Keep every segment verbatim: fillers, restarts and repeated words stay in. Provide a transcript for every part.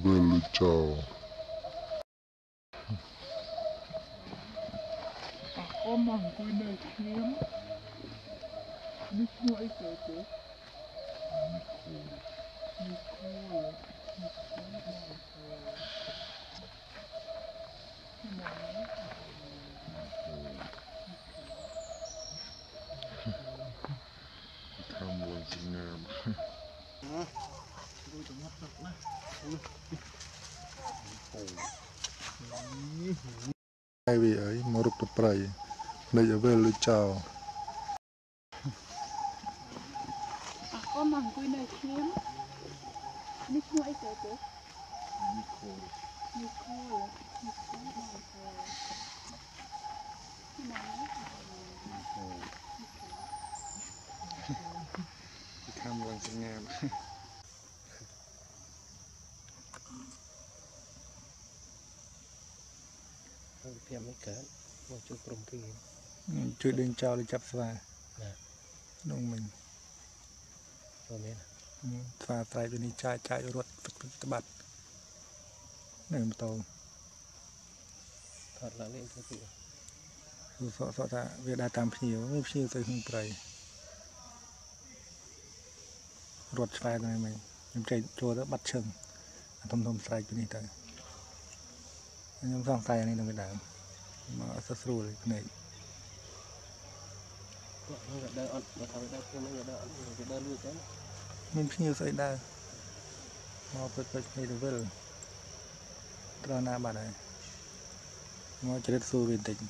velho tchau. Có măng quy này kiếm biết mỗi cái chứ như cô như cô măng Tham quan Việt Nam. Hai vị ấy mà rụt tập rầy này ở về lưới chào. Có măng quy này kiếm biết mỗi cái chứ như cô như cô như cô măng Tham quan Việt Nam. Phía mấy cái một chút trồng kia Chuyện đinh trao để chập Sovana đông mình rồi mấy Sovana trái bên này trái trái ruột tất bật này một tàu thật là lên cái gì sợ sợ ta việc đã tam nhiềuไม่nhiều tới hung trái ruột Sovana này mình mình chạy chua đó bắt chừng thom thom trái bên này tới nhưng song trái này là cái đám mà sơ suru này này mình nhiều say đa mau phải phải phải được về ra na bà này mau chơi suru bên tỉnh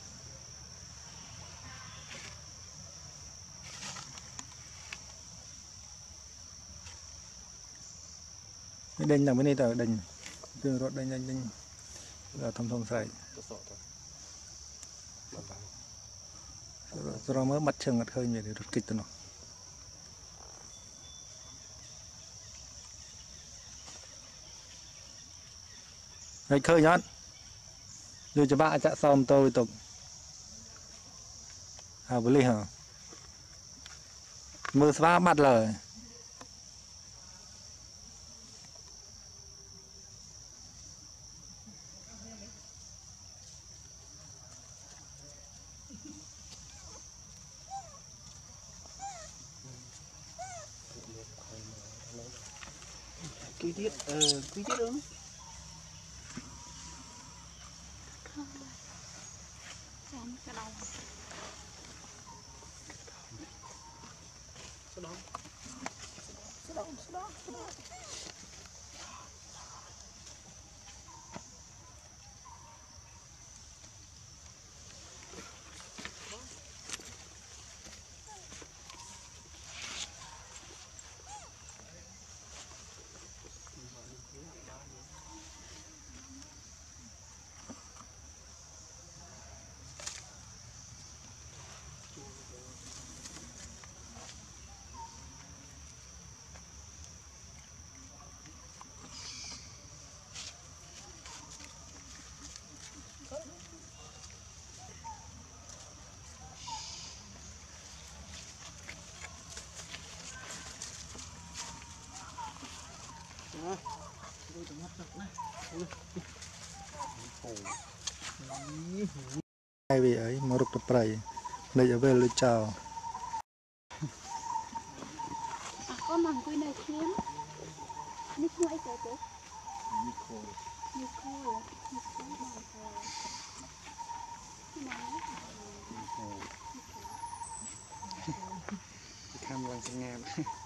cái đinh là bên này tờ đinh đường rót đinh đinh đinh là thông thông sải rồi mới bắt chừng ngặt hơi nhiều để rút kịch tụi nó ngày khơi nhón rồi cho bạn chạ xong tôi tục à bữa ly hả mưa xóa bắt lời quý tiết ờ quý tiết đúng không cái đầu số đó số đó số đó số đó hai vị ấy mà rụt tập rầy này ở về lưới chào có măng quy này kiếm biết mỗi cái chứ như cô như cô như cô măng tham quan Việt Nam.